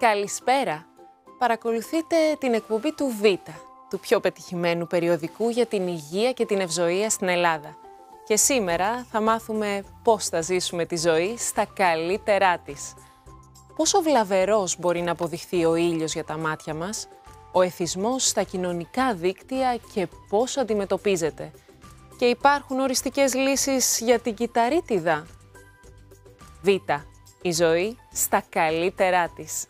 Καλησπέρα! Παρακολουθείτε την εκπομπή του Β, του πιο πετυχημένου περιοδικού για την υγεία και την ευζοία στην Ελλάδα. Και σήμερα θα μάθουμε πώς θα ζήσουμε τη ζωή στα καλύτερά της. Πόσο βλαβερός μπορεί να αποδειχθεί ο ήλιος για τα μάτια μας, ο εθισμός στα κοινωνικά δίκτυα και πώς αντιμετωπίζεται. Και υπάρχουν οριστικές λύσεις για την κυταρίτιδα. Β. Η ζωή στα καλύτερά της.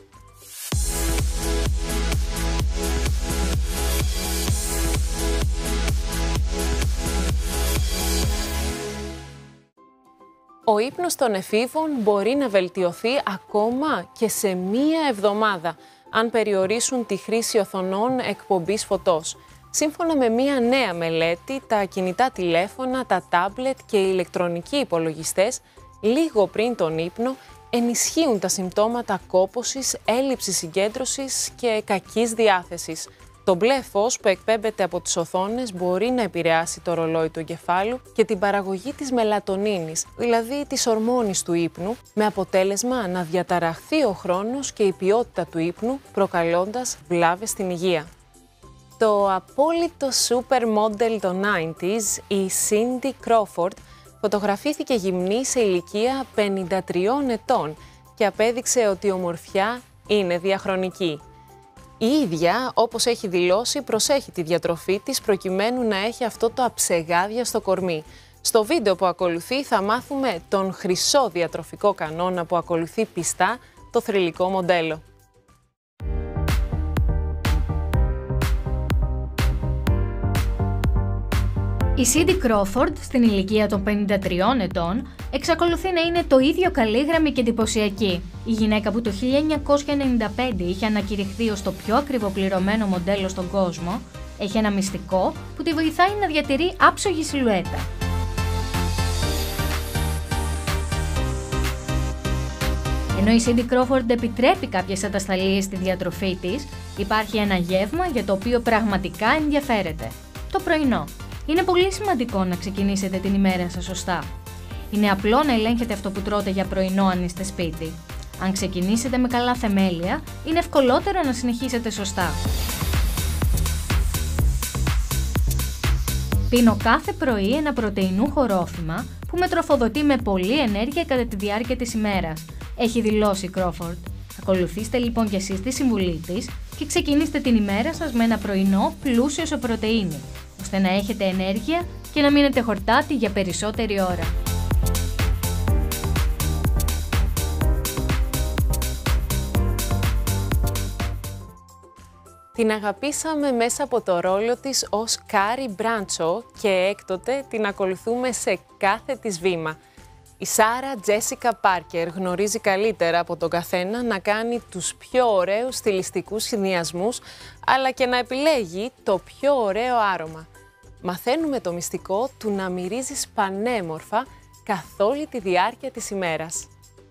Ο ύπνος των εφήβων μπορεί να βελτιωθεί ακόμα και σε μία εβδομάδα, αν περιορίσουν τη χρήση οθονών εκπομπής φωτός. Σύμφωνα με μία νέα μελέτη, τα κινητά τηλέφωνα, τα τάμπλετ και οι ηλεκτρονικοί υπολογιστές, λίγο πριν τον ύπνο, ενισχύουν τα συμπτώματα κόπωσης, έλλειψης συγκέντρωσης και κακής διάθεσης. Το μπλε φως που εκπέμπεται από τις οθόνες μπορεί να επηρεάσει το ρολόι του εγκεφάλου και την παραγωγή της μελατονίνης, δηλαδή της ορμόνης του ύπνου, με αποτέλεσμα να διαταραχθεί ο χρόνος και η ποιότητα του ύπνου, προκαλώντας βλάβες στην υγεία. Το απόλυτο supermodel των 90s, η Cindy Crawford, φωτογραφήθηκε γυμνή σε ηλικία 53 ετών και απέδειξε ότι η ομορφιά είναι διαχρονική. Η ίδια, όπως έχει δηλώσει, προσέχει τη διατροφή της προκειμένου να έχει αυτό το αψεγάδια στο κορμί. Στο βίντεο που ακολουθεί θα μάθουμε τον χρυσό διατροφικό κανόνα που ακολουθεί πιστά το θρυλικό μοντέλο. Η Cindy Crawford, στην ηλικία των 53 ετών, εξακολουθεί να είναι το ίδιο καλήγραμμη και εντυπωσιακή. Η γυναίκα που το 1995 είχε ανακηρυχθεί ως το πιο ακριβοπληρωμένο μοντέλο στον κόσμο, έχει ένα μυστικό που τη βοηθάει να διατηρεί άψογη σιλουέτα. Ενώ η Cindy Crawford επιτρέπει κάποιες ατασταλίες στη διατροφή της, υπάρχει ένα γεύμα για το οποίο πραγματικά ενδιαφέρεται: το πρωινό. Είναι πολύ σημαντικό να ξεκινήσετε την ημέρα σας σωστά. Είναι απλό να ελέγχετε αυτό που τρώτε για πρωινό αν είστε σπίτι. Αν ξεκινήσετε με καλά θεμέλια, είναι ευκολότερο να συνεχίσετε σωστά. Πίνω κάθε πρωί ένα πρωτεϊνούχο ρόφημα που με τροφοδοτεί με πολλή ενέργεια κατά τη διάρκεια της ημέρας, έχει δηλώσει η Crawford. Ακολουθήστε λοιπόν κι εσείς τη συμβουλή της και ξεκινήστε την ημέρα σας με ένα πρωινό πλούσιο σε πρωτεΐνη, ώστε να έχετε ενέργεια και να μείνετε χορτάτοι για περισσότερη ώρα. Την αγαπήσαμε μέσα από το ρόλο της ως Κάρι Μπράντσο και έκτοτε την ακολουθούμε σε κάθε της βήμα. Η Σάρα Τζέσικα Πάρκερ γνωρίζει καλύτερα από τον καθένα να κάνει τους πιο ωραίους στιλιστικούς συνδυασμούς, αλλά και να επιλέγει το πιο ωραίο άρωμα. Μαθαίνουμε το μυστικό του να μυρίζεις πανέμορφα καθ' όλη τη διάρκεια της ημέρας.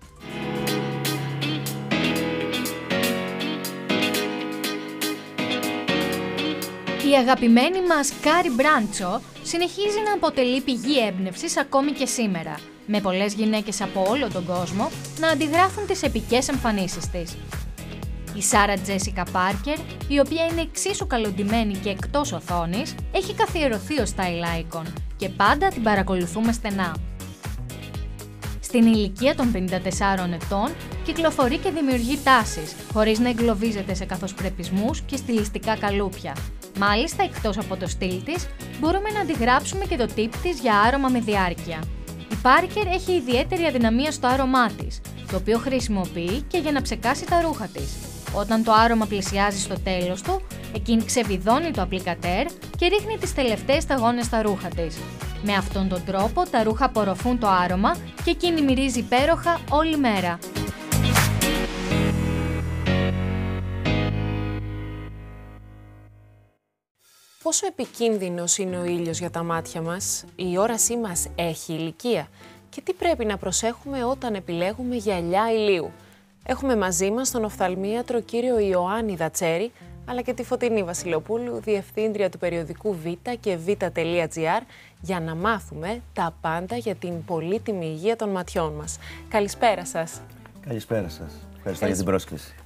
Η αγαπημένη μας Κάρι Μπράντσο συνεχίζει να αποτελεί πηγή έμπνευσης ακόμη και σήμερα, με πολλές γυναίκες από όλο τον κόσμο να αντιγράφουν τις επικές εμφανίσεις της. Η Σάρα Τζέσικα Πάρκερ, η οποία είναι εξίσου καλοντυμένη και εκτός οθόνης, έχει καθιερωθεί ως style icon και πάντα την παρακολουθούμε στενά. Στην ηλικία των 54 ετών κυκλοφορεί και δημιουργεί τάσεις, χωρίς να εγκλωβίζεται σε καθοσπρεπισμούς και στιλιστικά καλούπια. Μάλιστα, εκτός από το στυλ της, μπορούμε να αντιγράψουμε και το tip της για άρωμα με διάρκεια. Η Πάρκερ έχει ιδιαίτερη αδυναμία στο άρωμά της, το οποίο χρησιμοποιεί και για να ψεκάσει τα ρούχα της. Όταν το άρωμα πλησιάζει στο τέλος του, εκείνη ξεβιδώνει το απλικατέρ και ρίχνει τις τελευταίες σταγόνες στα ρούχα της. Με αυτόν τον τρόπο τα ρούχα απορροφούν το άρωμα και εκείνη μυρίζει υπέροχα όλη μέρα. Πόσο επικίνδυνος είναι ο ήλιος για τα μάτια μας, η όρασή μας έχει ηλικία και τι πρέπει να προσέχουμε όταν επιλέγουμε γυαλιά ηλίου. Έχουμε μαζί μας τον οφθαλμίατρο κύριο Ιωάννη Δατσέρη, αλλά και τη Φωτεινή Βασιλοπούλου, διευθύντρια του περιοδικού Β και Β.gr, για να μάθουμε τα πάντα για την πολύτιμη υγεία των ματιών μας. Καλησπέρα σας. Καλησπέρα σας. Ευχαριστώ για την πρόσκληση.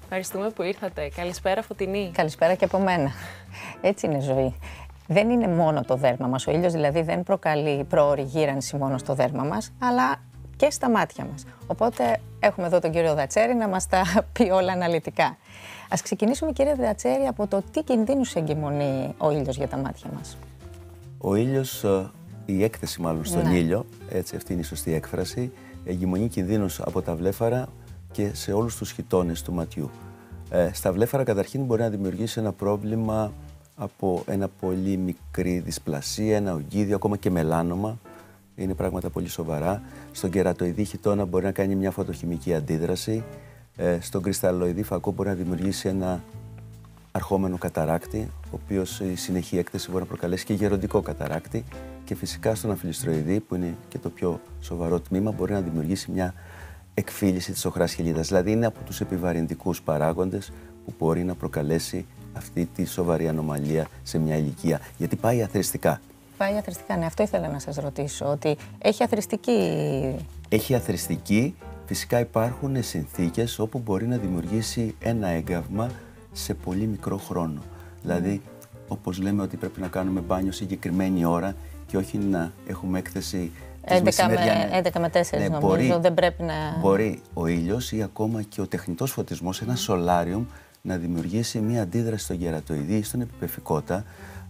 Ευχαριστούμε που ήρθατε. Καλησπέρα, Φωτεινή. Καλησπέρα και από μένα. Έτσι είναι ζωή. Δεν είναι μόνο το δέρμα μας. Ο ήλιος δηλαδή δεν προκαλεί πρόωρη γύρανση μόνο στο δέρμα μας, αλλά και στα μάτια μας. Οπότε έχουμε εδώ τον κύριο Δατσέρη να μας τα πει όλα αναλυτικά. Ας ξεκινήσουμε, κύριε Δατσέρη, από το τι κινδύνους εγκυμονεί ο ήλιος για τα μάτια μας. Ο ήλιος, η έκθεση μάλλον στον ήλιο, έτσι αυτή είναι η σωστή έκφραση, εγκυμονεί κινδύνους από τα βλέφαρα και σε όλους τους χιτώνες του ματιού. Στα βλέφαρα καταρχήν μπορεί να δημιουργήσει ένα πρόβλημα από ένα πολύ μικρή δυσπλασία, ένα ογκίδιο, ακόμα και μελάνομα. Είναι πράγματα πολύ σοβαρά. Στον κερατοειδή χιτώνα μπορεί να κάνει μια φωτοχημική αντίδραση. Στον κρυσταλλοειδή φακό μπορεί να δημιουργήσει ένα αρχόμενο καταράκτη, ο οποίος η συνεχή έκθεση μπορεί να προκαλέσει και γεροντικό καταράκτη. Και φυσικά στον αμφιλιστροειδή, που είναι και το πιο σοβαρό τμήμα, μπορεί να δημιουργήσει μια εκφύλιση της οχράς χελίδας. Δηλαδή είναι από τους επιβαρυντικούς παράγοντες που μπορεί να προκαλέσει αυτή τη σοβαρή ανομαλία σε μια ηλικία. Γιατί πάει αθρηστικά. Πάει αθρηστικά, ναι, αυτό ήθελα να σας ρωτήσω, ότι έχει αθρηστική. Έχει αθρηστική. Φυσικά υπάρχουν συνθήκες όπου μπορεί να δημιουργήσει ένα έγκαυμα σε πολύ μικρό χρόνο. Δηλαδή, όπως λέμε ότι πρέπει να κάνουμε μπάνιο συγκεκριμένη ώρα και όχι να έχουμε έκθεση 11 με 4 νομίζω, δεν πρέπει να... Μπορεί ο ήλιος ή ακόμα και ο τεχνητός φωτισμός, ένα σολάριουμ, να δημιουργήσει μια αντίδραση στον κερατοειδή ή στον επιπεφικότα.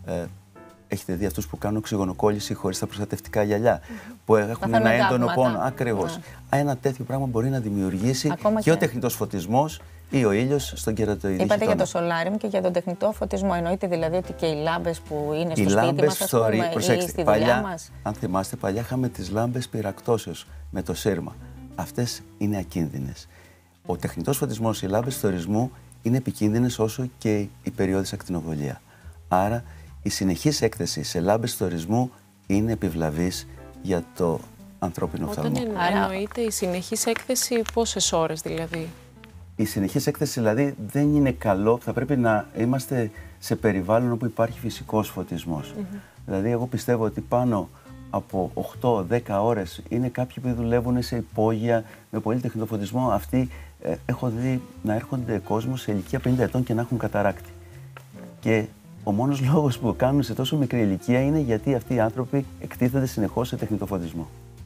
Έχετε δει αυτούς που κάνουν οξυγονοκόλληση χωρίς τα προστατευτικά γυαλιά, που έχουν ένα έντονο πόνο. Ακριβώς. Ένα τέτοιο πράγμα μπορεί να δημιουργήσει και ο τεχνητός φωτισμός ή ο ήλιος στον κερατοειδή. Είπατε για το σολάριουμ και για τον τεχνητό φωτισμό. Εννοείται δηλαδή ότι και οι λάμπες που είναι στο σπίτι μας, ας πούμε, ή στη δουλειά μας. Αν θυμάστε, παλιά είχαμε τις λάμπες πυρακτώσεως με το σύρμα. Αυτές είναι ακίνδυνες. Ο τεχνητός φωτισμός, οι λάμπες θωρισμού είναι επικίνδυνες όσο και η περιόδης ακτινοβολία. Άρα η συνεχής έκθεση σε λάμπες θωρισμού είναι επιβλαβής για το ανθρώπινο οφθαλμό. Όταν εννοείται η συνεχής έκθεση, πόσες ώρες δηλαδή? Η συνεχής έκθεση δηλαδή δεν είναι καλό, θα πρέπει να είμαστε σε περιβάλλον όπου υπάρχει φυσικός φωτισμός. Δηλαδή εγώ πιστεύω ότι πάνω από 8-10 ώρες είναι κάποιοι που δουλεύουν σε υπόγεια με πολύ τεχνητό φωτισμό. Αυτοί έχω δει να έρχονται κόσμο σε ηλικία 50 ετών και να έχουν καταράκτη. Και ο μόνος λόγος που κάνουν σε τόσο μικρή ηλικία είναι γιατί αυτοί οι άνθρωποι εκτίθενται συνεχώς σε τεχνητό φωτισμό.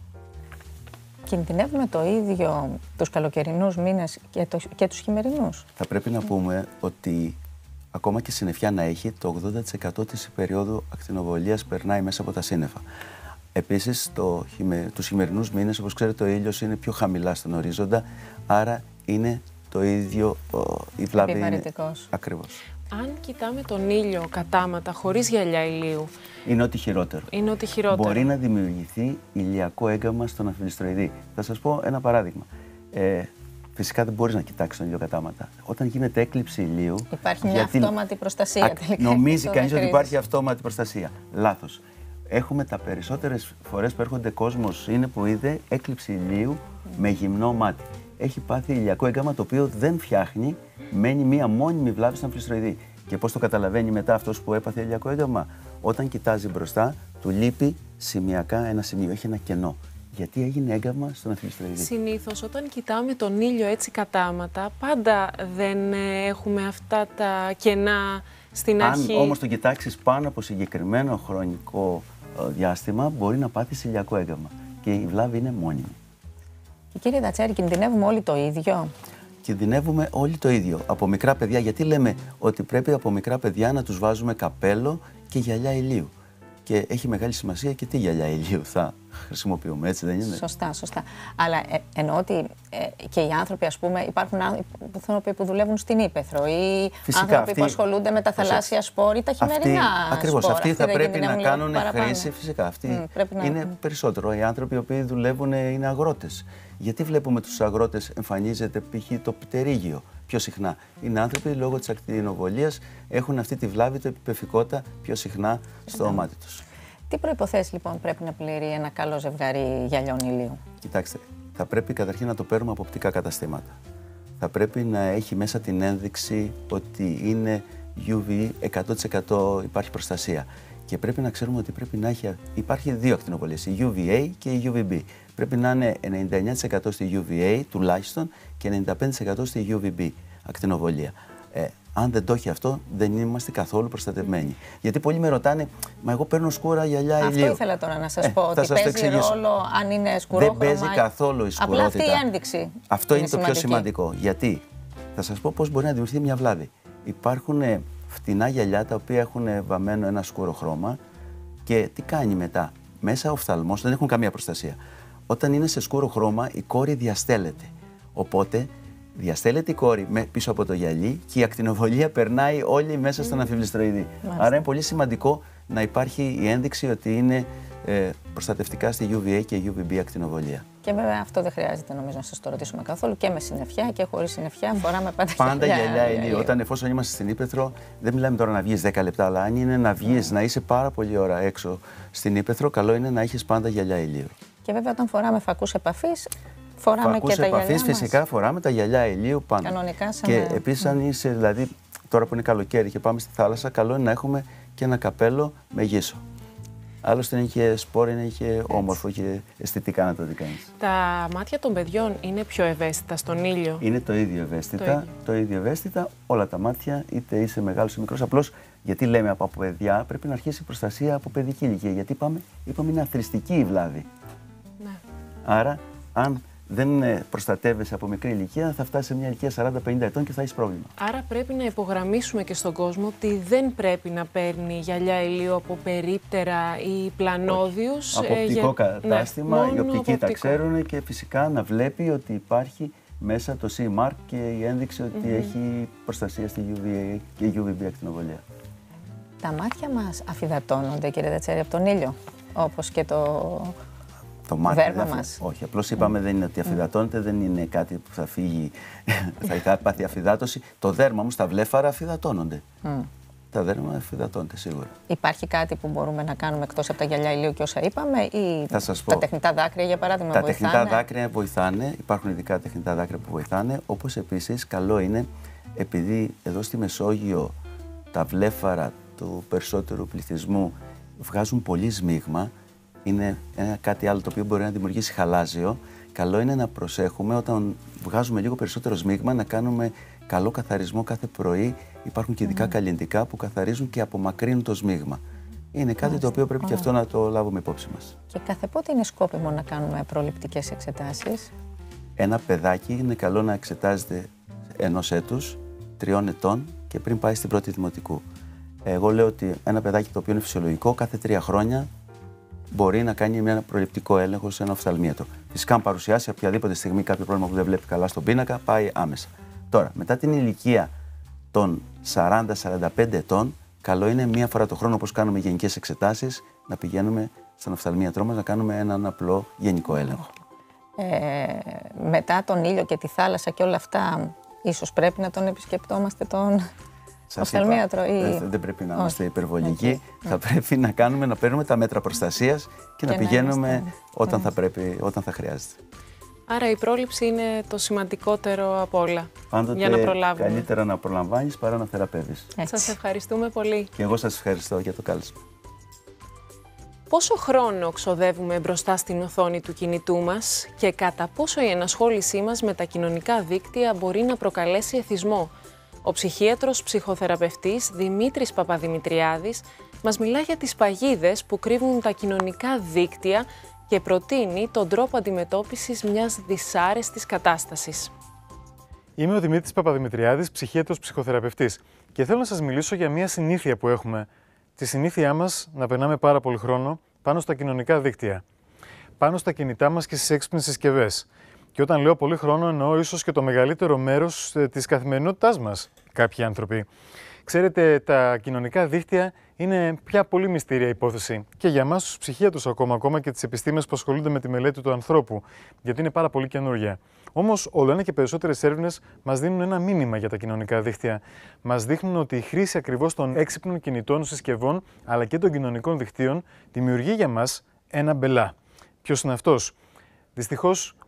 Κινδυνεύουμε το ίδιο τους καλοκαιρινούς μήνες και τους χειμερινούς? Θα πρέπει να πούμε ότι ακόμα και συννεφιά να έχει, το 80% της περίοδου ακτινοβολίας περνάει μέσα από τα σύννεφα. Επίσης, τους χειμερινούς μήνες, όπως ξέρετε, ο ήλιος είναι πιο χαμηλά στον ορίζοντα, άρα είναι το ίδιο, η βλάβη είναι ακριβώς. Αν κοιτάμε τον ήλιο κατάματα, χωρίς γυαλιά ηλίου, είναι ό,τι χειρότερο. Είναι ό,τι χειρότερο. Μπορεί να δημιουργηθεί ηλιακό έγκαμα στον αμφιλιστροειδή. Θα σας πω ένα παράδειγμα. Φυσικά δεν μπορείς να κοιτάξεις τον ήλιο κατάματα. Όταν γίνεται έκλειψη ηλίου... Υπάρχει μια αυτόματη προστασία. Νομίζει κανείς ότι υπάρχει αυτόματη προστασία. Λάθος. Έχουμε τα περισσότερες φορές που έρχονται κόσμος είναι που είδε έκλειψη ηλίου με γυμνό μάτι. Έχει πάθει ηλιακό έγκαμα το οποίο δεν φτιάχνει, μένει μία μόνιμη βλάβη στον αμφιλιστροειδή. Και πώς το καταλαβαίνει μετά αυτός που έπαθε ηλιακό έγκαμα? Όταν κοιτάζει μπροστά, του λείπει σημειακά ένα σημείο, έχει ένα κενό. Γιατί έγινε έγκαμα στον αμφιλιστροειδή. Συνήθως όταν κοιτάμε τον ήλιο έτσι κατάματα, πάντα δεν έχουμε αυτά τα κενά στην αρχή. Αν όμως το κοιτάξεις πάνω από συγκεκριμένο χρονικό διάστημα, μπορεί να πάθεις ηλιακό έγκαμα. Και η βλάβη είναι μόνιμη. Και κύριε Δατσέρη, κινδυνεύουμε όλοι το ίδιο? Κινδυνεύουμε όλοι το ίδιο. Από μικρά παιδιά, γιατί λέμε ότι πρέπει από μικρά παιδιά να τους βάζουμε καπέλο και γυαλιά ηλίου. Και έχει μεγάλη σημασία και τι γυαλιά ηλίου θα χρησιμοποιούμε, έτσι δεν είναι? Σωστά, σωστά. Αλλά εννοώ ότι και οι άνθρωποι, ας πούμε, υπάρχουν άνθρωποι που δουλεύουν στην ύπαιθρο ή άνθρωποι που ασχολούνται με τα θαλάσσια σπόρ ή τα χειμερινά σπόρ. Ακριβώς, αυτοί θα πρέπει να κάνουν χρήση, φυσικά. Αυτοί είναι περισσότερο. Οι άνθρωποι οι οποίοι δουλεύουν είναι αγρότες. Γιατί βλέπουμε τους αγρότες εμφανίζεται π.χ. το πτερίγιο πιο συχνά? Είναι άνθρωποι λόγω της ακτινοβολίας έχουν αυτή τη βλάβη, το επιπεφικότα πιο συχνά στο μάτι τους. Τι προϋποθέσεις λοιπόν πρέπει να πληρεί ένα καλό ζευγάρι γυαλιών ηλίου? Κοιτάξτε, θα πρέπει καταρχήν να το παίρνουμε από οπτικά καταστήματα. Θα πρέπει να έχει μέσα την ένδειξη ότι είναι UV, 100% υπάρχει προστασία. Και πρέπει να ξέρουμε ότι πρέπει να υπάρχει δύο ακτινοβολίες, η UVA και η UVB. Πρέπει να είναι 99% στη UVA τουλάχιστον και 95% στη UVB. ακτινοβολία. Αν δεν το έχει αυτό, δεν είμαστε καθόλου προστατευμένοι. Γιατί πολλοί με ρωτάνε, μα εγώ παίρνω σκούρα γυαλιά ηλίου. Αυτό ήθελα τώρα να σας πω, ότι παίζει ρόλο αν είναι σκουρόχρωμα. Δεν παίζει καθόλου η σκουρότητα. Απλά αυτή η ένδειξη. Αυτό είναι το πιο σημαντικό. Γιατί θα σας πω πώς μπορεί να δημιουργηθεί μια βλάβη. Υπάρχουν φτηνά γυαλιά τα οποία έχουν βαμμένο ένα σκούρο χρώμα και τι κάνει μετά. Μέσα ο οφθαλμός δεν έχουν καμία προστασία. Όταν είναι σε σκούρο χρώμα, η κόρη διαστέλλεται. Οπότε διαστέλλεται η κόρη πίσω από το γυαλί και η ακτινοβολία περνάει όλη μέσα στον αμφιβληστροειδή. Άρα είναι πολύ σημαντικό να υπάρχει η ένδειξη ότι είναι προστατευτικά στη UVA και UVB ακτινοβολία. Και βέβαια αυτό δεν χρειάζεται νομίζω να σας το ρωτήσουμε καθόλου. Και με συννεφιά και χωρίς συννεφιά φοράμε πάντα γυαλιά ηλίου. Εφόσον είμαστε στην Ύπαιθρο, δεν μιλάμε τώρα να βγεις 10 λεπτά, αλλά αν είναι να βγεις, να είσαι πάρα πολλή ώρα έξω στην Ύπαιθρο, καλό είναι να έχεις πάντα γυαλιά ηλίου. Και βέβαια όταν φοράμε φακούς επαφής, φοράμε φακούς και τα γυαλιά μας. Φυσικά φοράμε τα γυαλιά ηλίου πάντα. Κανονικά και επίσης αν είσαι, δηλαδή τώρα που είναι καλοκαίρι και πάμε στη θάλασσα, καλό είναι να έχουμε και ένα καπέλο με γύσο. Άλλωστε είναι και σπόρο, είναι και όμορφο και αισθητικά να το δει κανείς. Τα μάτια των παιδιών είναι πιο ευαίσθητα στον ήλιο. Είναι το ίδιο ευαίσθητα. Το ίδιο ευαίσθητα όλα τα μάτια, είτε είσαι μεγάλος ή μικρός. Απλώς γιατί λέμε από παιδιά πρέπει να αρχίσει η προστασία από παιδική ηλικία. Γιατί είπαμε είναι αθροιστική η βλάβη. Ναι. Άρα, αν δεν προστατεύεσαι από μικρή ηλικία, θα φτάσει σε μια ηλικία 40-50 ετών και θα έχει πρόβλημα. Άρα πρέπει να υπογραμμίσουμε και στον κόσμο ότι δεν πρέπει να παίρνει γυαλιά ηλίου από περίπτερα ή πλανόδιους. Από οπτικό κατάστημα, οι οπτικοί τα ξέρουν και φυσικά να βλέπει ότι υπάρχει μέσα το C-Mark και η ένδειξη ότι έχει προστασία στη UVA και UVB ακτινοβολία. Τα μάτια μας αφυδατώνονται, κύριε Δετσέρη, από τον ήλιο, όπως και το δέρμα μας. Όχι, απλώς είπαμε δεν είναι ότι αφυδατώνεται, δεν είναι κάτι που θα φύγει, θα πάθει αφυδάτωση. Το δέρμα όμως, τα βλέφαρα αφυδατώνονται. Τα δέρμα αφυδατώνονται σίγουρα. Υπάρχει κάτι που μπορούμε να κάνουμε εκτός από τα γυαλιά ηλίου και όσα είπαμε, ή τα τεχνητά δάκρυα για παράδειγμα βοηθάνε? Τα τεχνητά δάκρυα βοηθάνε, υπάρχουν ειδικά τεχνητά δάκρυα που βοηθάνε, όπως επίσης καλό είναι, επειδή εδώ στη Μεσόγειο τα βλέφαρα του περισσότερου πληθυσμού βγάζουν πολύ σμίγμα, είναι κάτι άλλο το οποίο μπορεί να δημιουργήσει χαλάζιο. Καλό είναι να προσέχουμε όταν βγάζουμε λίγο περισσότερο σμίγμα να κάνουμε καλό καθαρισμό κάθε πρωί. Υπάρχουν και ειδικά καλλιντικά που καθαρίζουν και απομακρύνουν το σμίγμα. Είναι κάτι το οποίο πρέπει και αυτό να το λάβουμε υπόψη μας. Και κάθε πότε είναι σκόπιμο να κάνουμε προληπτικές εξετάσεις? Ένα παιδάκι είναι καλό να εξετάζεται 1 έτους, 3 ετών και πριν πάει στην πρώτη δημοτικού. Εγώ λέω ότι ένα παιδάκι το οποίο είναι φυσιολογικό κάθε 3 χρόνια μπορεί να κάνει ένα προληπτικό έλεγχο σε ένα οφθαλμίατρο. Φυσικά, αν παρουσιάσει οποιαδήποτε στιγμή κάποιο πρόβλημα που δεν βλέπει καλά στον πίνακα, πάει άμεσα. Τώρα, μετά την ηλικία των 40-45 ετών, καλό είναι μία φορά το χρόνο, όπως κάνουμε γενικές εξετάσεις, να πηγαίνουμε στον οφθαλμίατρό μας να κάνουμε έναν απλό γενικό έλεγχο. Μετά τον ήλιο και τη θάλασσα και όλα αυτά, ίσως πρέπει να τον επισκεπτόμαστε τον οφθαλμίατρο? Δεν πρέπει να είμαστε υπερβολικοί. Θα πρέπει να παίρνουμε τα μέτρα προστασίας και να πηγαίνουμε όταν θα χρειάζεται. Άρα η πρόληψη είναι το σημαντικότερο από όλα. Πάντοτε για να προλάβουμε. Καλύτερα να προλαμβάνεις παρά να θεραπεύεις. Σας ευχαριστούμε πολύ. Και εγώ σας ευχαριστώ για το κάλεσμα. Πόσο χρόνο ξοδεύουμε μπροστά στην οθόνη του κινητού μας και κατά πόσο η ενασχόλησή μας με τα κοινωνικά δίκτυα μπορεί να προκαλέσει εθισμό? Ο ψυχίατρος ψυχοθεραπευτής Δημήτρης Παπαδημητριάδης μας μιλά για τις παγίδες που κρύβουν τα κοινωνικά δίκτυα και προτείνει τον τρόπο αντιμετώπισης μιας δυσάρεστης κατάστασης. Είμαι ο Δημήτρης Παπαδημητριάδης, ψυχίατρος ψυχοθεραπευτής και θέλω να σας μιλήσω για μια συνήθεια που έχουμε. Τη συνήθειά μας να περνάμε πάρα πολύ χρόνο πάνω στα κοινωνικά δίκτυα, πάνω στα κινητά μας και στις έξυπνες συσκευές. Και όταν λέω πολύ χρόνο, εννοώ ίσως και το μεγαλύτερο μέρος της καθημερινότητάς μας, κάποιοι άνθρωποι. Ξέρετε, τα κοινωνικά δίκτυα είναι πια πολύ μυστήρια υπόθεση και για εμάς τους ψυχίατρους ακόμα και τις επιστήμες που ασχολούνται με τη μελέτη του ανθρώπου, γιατί είναι πάρα πολύ καινούργια. Όμως, όλο ένα και περισσότερες έρευνες μας δίνουν ένα μήνυμα για τα κοινωνικά δίκτυα. Μας δείχνουν ότι η χρήση ακριβώς των έξυπνων κινητών συσκευών αλλά και των κοινωνικών δικτύων δημιουργεί για μας ένα μπελά. Ποιος είναι αυτός? Δυστυχώς,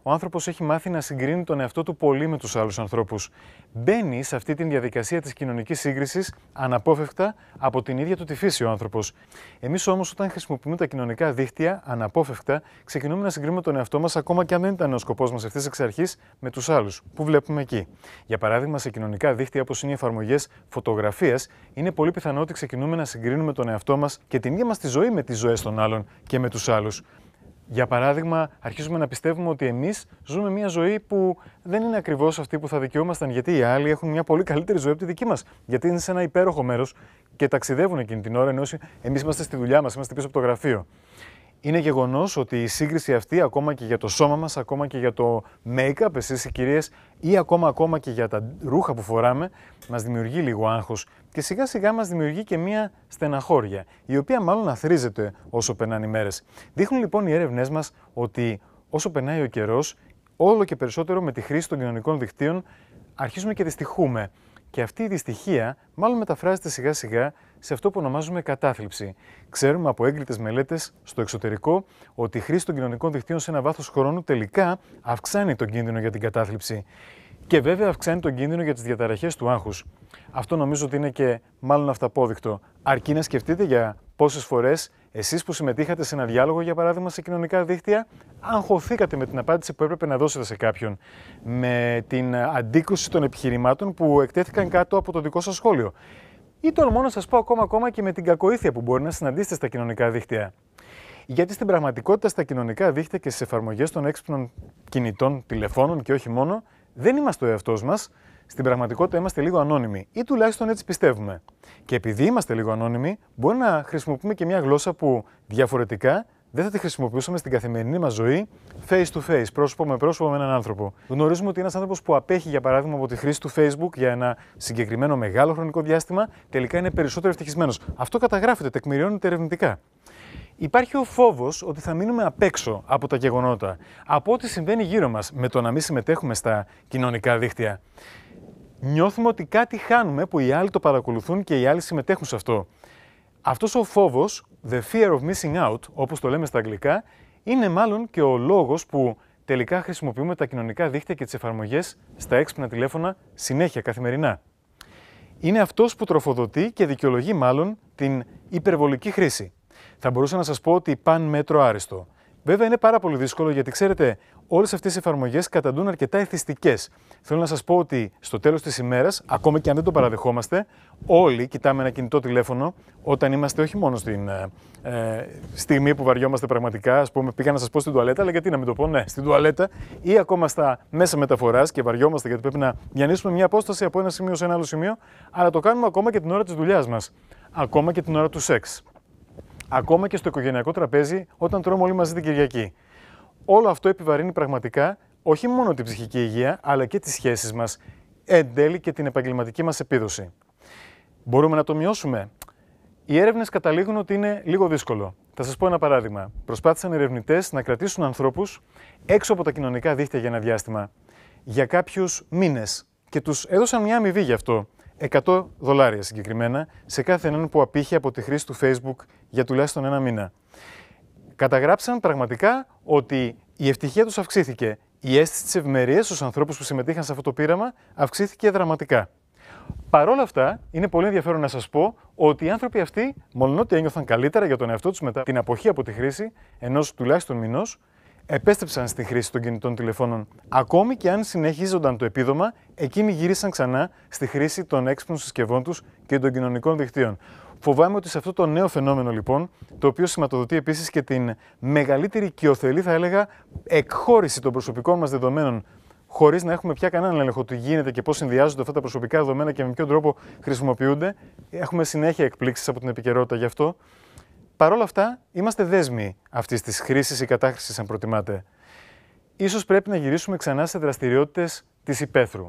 ο άνθρωπος έχει μάθει να συγκρίνει τον εαυτό του πολύ με τους άλλους ανθρώπους. Μπαίνει σε αυτή τη διαδικασία της κοινωνικής σύγκρισης αναπόφευκτα από την ίδια του τη φύση ο άνθρωπος. Εμείς όμως, όταν χρησιμοποιούμε τα κοινωνικά δίκτυα, αναπόφευκτα ξεκινούμε να συγκρίνουμε τον εαυτό μας, ακόμα και αν δεν ήταν ο σκοπός μας ευθύς εξ αρχής, με τους άλλους που βλέπουμε εκεί. Για παράδειγμα, σε κοινωνικά δίκτυα όπως είναι οι εφαρμογές φωτογραφίας, είναι πολύ πιθανό ότι ξεκινούμε να συγκρίνουμε τον εαυτό μας και την ίδια μας τη ζωή με τις ζωές των άλλων και με τους άλλους. Για παράδειγμα, αρχίζουμε να πιστεύουμε ότι εμείς ζούμε μια ζωή που δεν είναι ακριβώς αυτή που θα δικαιούμασταν, γιατί οι άλλοι έχουν μια πολύ καλύτερη ζωή από τη δική μας. Γιατί είναι σε ένα υπέροχο μέρος και ταξιδεύουν εκείνη την ώρα, ενώ εμείς είμαστε στη δουλειά μας, είμαστε πίσω από το γραφείο. Είναι γεγονός ότι η σύγκριση αυτή, ακόμα και για το σώμα μας, ακόμα και για το make-up, εσείς οι κυρίες, ή ακόμα και για τα ρούχα που φοράμε, μας δημιουργεί λίγο άγχος και σιγά σιγά μας δημιουργεί και μία στεναχώρια, η οποία μάλλον αθρίζεται όσο περνάνε οι μέρες. Δείχνουν λοιπόν οι έρευνές μας ότι όσο περνάει ο καιρός, όλο και περισσότερο με τη χρήση των κοινωνικών δικτύων αρχίζουμε και δυστυχούμε. Και αυτή η δυστυχία μάλλον μεταφράζεται σιγά σιγά σε αυτό που ονομάζουμε κατάθλιψη. Ξέρουμε από έγκριτες μελέτες στο εξωτερικό ότι η χρήση των κοινωνικών δικτύων σε ένα βάθος χρόνου τελικά αυξάνει τον κίνδυνο για την κατάθλιψη. Και βέβαια αυξάνει τον κίνδυνο για τις διαταραχές του άγχους. Αυτό νομίζω ότι είναι και μάλλον αυταπόδεικτο. Αρκεί να σκεφτείτε για πόσες φορές εσείς που συμμετείχατε σε ένα διάλογο, για παράδειγμα σε κοινωνικά δίκτυα, αγχωθήκατε με την απάντηση που έπρεπε να δώσετε σε κάποιον, με την αντίκρουση των επιχειρημάτων που εκτέθηκαν κάτω από το δικό σας σχόλιο. Ή τολμώ να σας πω ακόμα και με την κακοήθεια που μπορεί να συναντήσετε στα κοινωνικά δίκτυα. Γιατί στην πραγματικότητα στα κοινωνικά δίκτυα και στις εφαρμογές των έξυπνων κινητών τηλεφώνων και όχι μόνο, δεν είμαστε ο εαυτός μας. Στην πραγματικότητα είμαστε λίγο ανώνυμοι, ή τουλάχιστον έτσι πιστεύουμε. Και επειδή είμαστε λίγο ανώνυμοι, μπορεί να χρησιμοποιούμε και μια γλώσσα που διαφορετικά δεν θα τη χρησιμοποιούσαμε στην καθημερινή μας ζωή face to face, πρόσωπο με έναν άνθρωπο. Γνωρίζουμε ότι ένας άνθρωπος που απέχει, για παράδειγμα, από τη χρήση του Facebook για ένα συγκεκριμένο μεγάλο χρονικό διάστημα, τελικά είναι περισσότερο ευτυχισμένος. Αυτό καταγράφεται, τεκμηριώνεται ερευνητικά. Υπάρχει ο φόβος ότι θα μείνουμε απ' έξω από τα γεγονότα, από ό,τι συμβαίνει γύρω μας με το να μην συμμετέχουμε στα κοινωνικά δίκτυα. Νιώθουμε ότι κάτι χάνουμε που οι άλλοι το παρακολουθούν και οι άλλοι συμμετέχουν σε αυτό. Αυτός ο φόβος, the fear of missing out, όπως το λέμε στα αγγλικά, είναι μάλλον και ο λόγος που τελικά χρησιμοποιούμε τα κοινωνικά δίκτυα και τις εφαρμογές στα έξυπνα τηλέφωνα συνέχεια, καθημερινά. Είναι αυτός που τροφοδοτεί και δικαιολογεί μάλλον την υπερβολική χρήση. Θα μπορούσα να σας πω ότι παν μέτρο άριστο. Βέβαια είναι πάρα πολύ δύσκολο γιατί ξέρετε, όλες αυτές οι εφαρμογές καταντούν αρκετά εθιστικές. Θέλω να σας πω ότι στο τέλος της ημέρας, ακόμα και αν δεν το παραδεχόμαστε, όλοι κοιτάμε ένα κινητό τηλέφωνο όταν είμαστε όχι μόνο στην στιγμή που βαριόμαστε πραγματικά. Ας πούμε, πήγα να σας πω στην τουαλέτα, αλλά γιατί να μην το πω, ναι, στην τουαλέτα ή ακόμα στα μέσα μεταφοράς και βαριόμαστε γιατί πρέπει να διανύσουμε μια απόσταση από ένα σημείο σε ένα άλλο σημείο, αλλά το κάνουμε ακόμα και την ώρα της δουλειάς μας, ακόμα και την ώρα του σεξ. Ακόμα και στο οικογενειακό τραπέζι, όταν τρώμε όλοι μαζί την Κυριακή. Όλο αυτό επιβαρύνει πραγματικά όχι μόνο την ψυχική υγεία, αλλά και τις σχέσεις μας, εν τέλει και την επαγγελματική μας επίδοση. Μπορούμε να το μειώσουμε? Οι έρευνες καταλήγουν ότι είναι λίγο δύσκολο. Θα σας πω ένα παράδειγμα. Προσπάθησαν οι ερευνητές να κρατήσουν ανθρώπους έξω από τα κοινωνικά δίκτυα για ένα διάστημα, για κάποιους μήνες, και τους έδωσαν μια αμοιβή γι' αυτό. $100 συγκεκριμένα σε κάθε έναν που απήχε από τη χρήση του Facebook για τουλάχιστον ένα μήνα. Καταγράψαν πραγματικά ότι η ευτυχία τους αυξήθηκε. Η αίσθηση της ευημερίας στους ανθρώπους που συμμετείχαν σε αυτό το πείραμα αυξήθηκε δραματικά. Παρ' όλα αυτά, είναι πολύ ενδιαφέρον να σας πω ότι οι άνθρωποι αυτοί, μολονότι ένιωθαν καλύτερα για τον εαυτό τους μετά την αποχή από τη χρήση ενός τουλάχιστον μηνός, επέστρεψαν στη χρήση των κινητών τηλεφώνων. Ακόμη και αν συνεχίζονταν το επίδομα, εκείνοι γύρισαν ξανά στη χρήση των έξυπνων συσκευών τους και των κοινωνικών δικτύων. Φοβάμαι ότι σε αυτό το νέο φαινόμενο, λοιπόν, το οποίο σηματοδοτεί επίσης και την μεγαλύτερη οικειοθελή, θα έλεγα, εκχώρηση των προσωπικών μας δεδομένων, χωρίς να έχουμε πια κανέναν έλεγχο τι γίνεται και πώς συνδυάζονται αυτά τα προσωπικά δεδομένα και με ποιον τρόπο χρησιμοποιούνται. Έχουμε συνέχεια εκπλήξεις από την επικαιρότητα γι' αυτό. Παρ' όλα αυτά, είμαστε δέσμοι αυτής της χρήσης ή κατάχρησης, αν προτιμάτε. Ίσως πρέπει να γυρίσουμε ξανά σε δραστηριότητες της υπαίθρου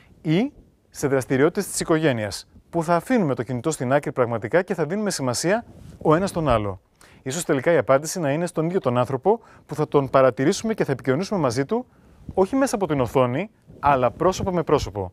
ή σε δραστηριότητες της οικογένειας, που θα αφήνουμε το κινητό στην άκρη πραγματικά και θα δίνουμε σημασία ο ένας στον άλλο. Ίσως τελικά η απάντηση να είναι στον ίδιο τον άνθρωπο που θα τον παρατηρήσουμε και θα επικοινωνήσουμε μαζί του, όχι μέσα από την οθόνη, αλλά πρόσωπο με πρόσωπο.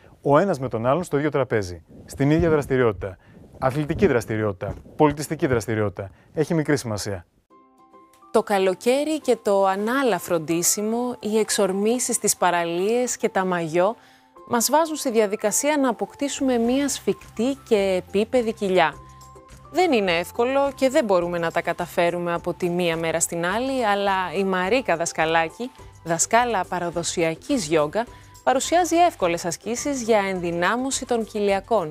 Ο ένας με τον άλλον στο ίδιο τραπέζι, στην ίδια δραστηριότητα. Αθλητική δραστηριότητα, πολιτιστική δραστηριότητα. Έχει μικρή σημασία. Το καλοκαίρι και το ανάλαφρο ντύσιμο, οι εξορμήσεις στις παραλίες και τα μαγιό μας βάζουν στη διαδικασία να αποκτήσουμε μία σφιχτή και επίπεδη κοιλιά. Δεν είναι εύκολο και δεν μπορούμε να τα καταφέρουμε από τη μία μέρα στην άλλη, αλλά η Μαρίκα Δασκαλάκη, δασκάλα παραδοσιακής γιόγκα, παρουσιάζει εύκολες ασκήσεις για ενδυνάμωση των κοιλιακών.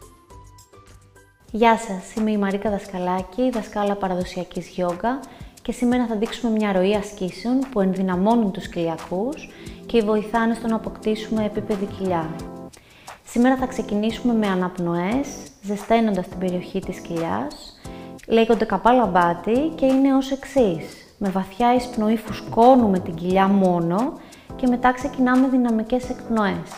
Γεια σας, είμαι η Μαρίκα Δασκαλάκη, δασκάλα παραδοσιακής γιόγκα και σήμερα θα δείξουμε μια ροή ασκήσεων που ενδυναμώνουν τους κοιλιακούς και βοηθάνε στο να αποκτήσουμε επίπεδη κοιλιά. Σήμερα θα ξεκινήσουμε με αναπνοές, ζεσταίνοντας την περιοχή της κοιλιάς. Λέγονται καπάλα-μπάτι και είναι ως εξής. Με βαθιά εισπνοή φουσκώνουμε την κοιλιά μόνο και μετά ξεκινάμε δυναμικές εκπνοές.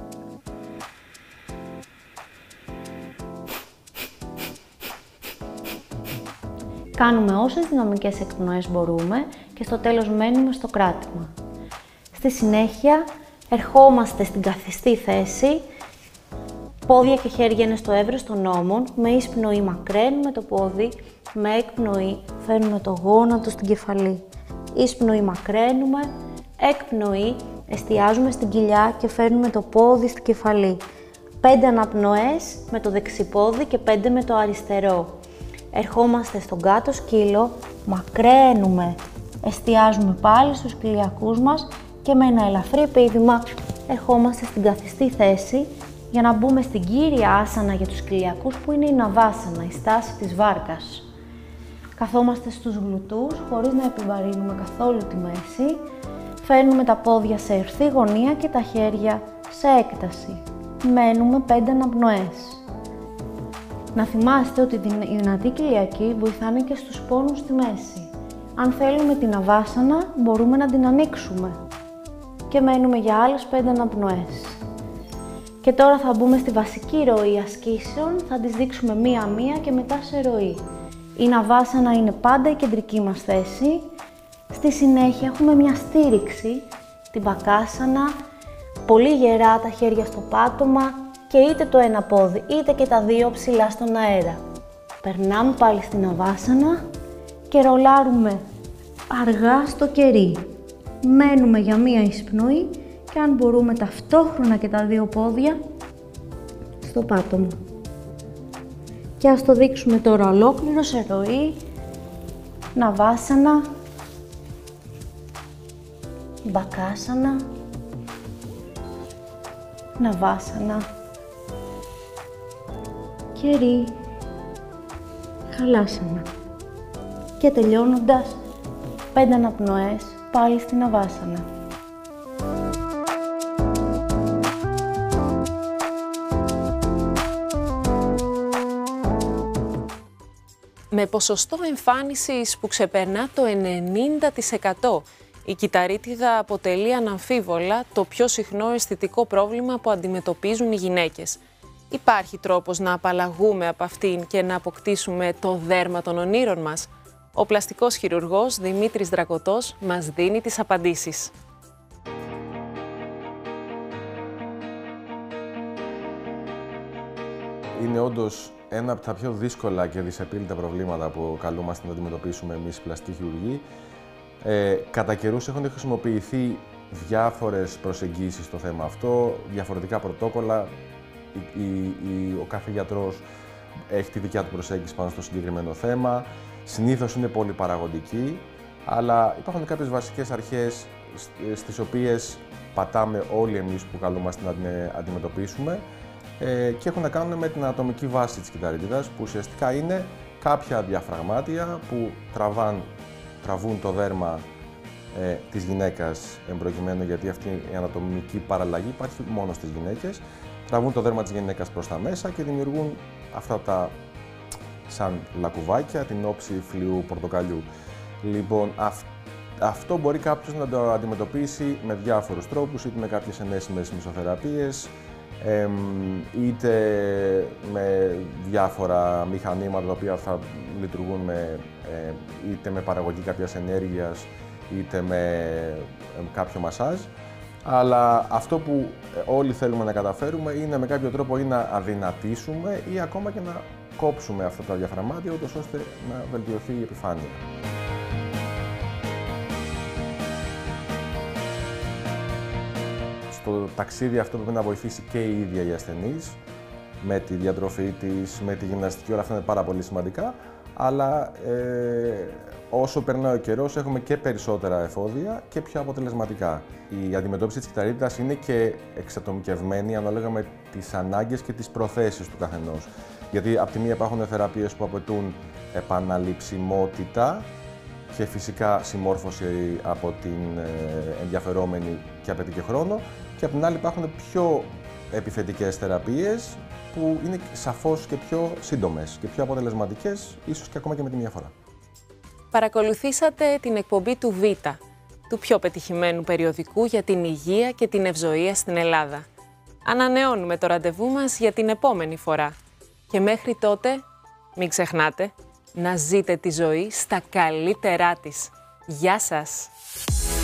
Κάνουμε όσες δυναμικές εκπνοές μπορούμε και στο τέλος μένουμε στο κράτημα. Στη συνέχεια ερχόμαστε στην καθιστή θέση, πόδια και χέρια είναι στο εύρος των ώμων, με εισπνοή μακραίνουμε το πόδι, με εκπνοή φέρνουμε το γόνατο στην κεφαλή. Εισπνοή μακραίνουμε, εκπνοή εστιάζουμε στην κοιλιά και φέρνουμε το πόδι στην κεφαλή. 5 αναπνοές με το δεξιπόδι και 5 με το αριστερό. Ερχόμαστε στον κάτω σκύλο, μακραίνουμε, εστιάζουμε πάλι στους κοιλιακούς μας και με ένα ελαφρύ πήδημα ερχόμαστε στην καθιστή θέση για να μπούμε στην κύρια άσανα για τους κοιλιακούς που είναι η ναβάσανα, η στάση της βάρκας. Καθόμαστε στους γλουτούς χωρίς να επιβαρύνουμε καθόλου τη μέση. Φέρνουμε τα πόδια σε ορθή γωνία και τα χέρια σε έκταση. Μένουμε 5 αναπνοές. Να θυμάστε ότι οι δυνατοί κοιλιακοί βοηθάνε και στους πόνους στη μέση. Αν θέλουμε την ναβάσανα, μπορούμε να την ανοίξουμε. Και μένουμε για άλλες 5 αναπνοές. Και τώρα θα μπούμε στη βασική ροή ασκήσεων, θα τις δείξουμε μία-μία και μετά σε ροή. Η ναβάσανα είναι πάντα η κεντρική μας θέση. Στη συνέχεια έχουμε μια στήριξη, την μπακάσανα, πολύ γερά τα χέρια στο πάτωμα και είτε το ένα πόδι είτε και τα δύο ψηλά στον αέρα. Περνάμε πάλι στην ναβάσανα και ρολάρουμε αργά στο κερί. Μένουμε για μία εισπνοή και αν μπορούμε ταυτόχρονα και τα δύο πόδια στο πάτωμα. Και ας το δείξουμε τώρα ολόκληρο σε ροή, ναβάσανα, μπακάσανα, ναβάσανα, κερί, χαλάσανα. Και τελειώνοντας, 5 αναπνοές πάλι στην ναβάσανα. Με ποσοστό εμφάνισης που ξεπερνά το 90%, η κυταρίτιδα αποτελεί αναμφίβολα το πιο συχνό αισθητικό πρόβλημα που αντιμετωπίζουν οι γυναίκες. Υπάρχει τρόπος να απαλλαγούμε από αυτήν και να αποκτήσουμε το δέρμα των ονείρων μας? Ο πλαστικός χειρουργός Δημήτρης Δρακωτός μας δίνει τις απαντήσεις. Είναι όντως ένα από τα πιο δύσκολα και δυσεπίλητα προβλήματα που καλούμαστε να αντιμετωπίσουμε εμείς οι πλαστικοί χειρουργοί. Κατά καιρούς έχουν χρησιμοποιηθεί διάφορες προσεγγίσεις στο θέμα αυτό, διαφορετικά πρωτόκολλα. Ο κάθε γιατρός έχει τη δικιά του προσέγγιση πάνω στο συγκεκριμένο θέμα. Συνήθως είναι πολύ παραγωγική, αλλά υπάρχουν κάποιες βασικές αρχές στις οποίες πατάμε όλοι εμείς που καλούμαστε να την αντιμετωπίσουμε και έχουν να κάνουν με την ανατομική βάση της κυταρίτιδας, που ουσιαστικά είναι κάποια διαφραγμάτια που τραβούν το δέρμα της γυναίκας εμπροκειμένου, γιατί αυτή η ανατομική παραλλαγή υπάρχει μόνο στις γυναίκες. Τραβούν το δέρμα της γυναίκας προς τα μέσα και δημιουργούν αυτά τα σαν λακκουβάκια, την όψη φλοιού πορτοκαλιού. Λοιπόν, αυτό μπορεί κάποιος να το αντιμετωπίσει με διάφορους τρόπους, είτε με κάποιες ενέσιμες μυσοθεραπείες, είτε με διάφορα μηχανήματα τα οποία θα λειτουργούν είτε με παραγωγή κάποιας ενέργειας, είτε με κάποιο μασάζ. Αλλά αυτό που όλοι θέλουμε να καταφέρουμε είναι με κάποιο τρόπο ή να αδυνατήσουμε ή ακόμα και να κόψουμε αυτά τα διαφραγμάτια, ούτως ώστε να βελτιωθεί η επιφάνεια. στο ταξίδι αυτό πρέπει να βοηθήσει και η ίδια η ασθενής, με τη διατροφή της, με τη γυμναστική, όλα αυτά είναι πάρα πολύ σημαντικά, αλλά όσο περνάει ο καιρός έχουμε και περισσότερα εφόδια και πιο αποτελεσματικά. Η αντιμετώπιση της κυταρίτιδας είναι και εξατομικευμένη ανάλογα με τις ανάγκες και τις προθέσεις του καθενός. Γιατί από τη μία υπάρχουν θεραπείες που απαιτούν επαναληψιμότητα και φυσικά συμμόρφωση από την ενδιαφερόμενη και απαιτεί και χρόνο, και από την άλλη υπάρχουν πιο επιθετικές θεραπείες που είναι σαφώς και πιο σύντομες και πιο αποτελεσματικές, ίσως και ακόμα και με τη μία φορά. Παρακολουθήσατε την εκπομπή του Β, του πιο πετυχημένου περιοδικού για την υγεία και την ευζοία στην Ελλάδα. Ανανεώνουμε το ραντεβού μας για την επόμενη φορά. Και μέχρι τότε, μην ξεχνάτε να ζείτε τη ζωή στα καλύτερά της. Γεια σας!